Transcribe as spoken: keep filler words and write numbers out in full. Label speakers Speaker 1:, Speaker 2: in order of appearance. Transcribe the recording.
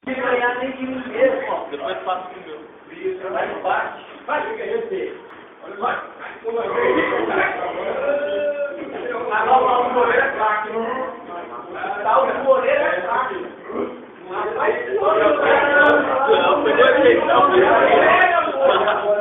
Speaker 1: ganhar nem de mim mesmo, ó.
Speaker 2: Depois passa pro meu.
Speaker 1: Isso, vai no bate. Vai, fica aí, você. Vai. Agora o goleiro é craque, não? Tá, o goleiro é craque. Não, pegou aqui, não, pegou aqui.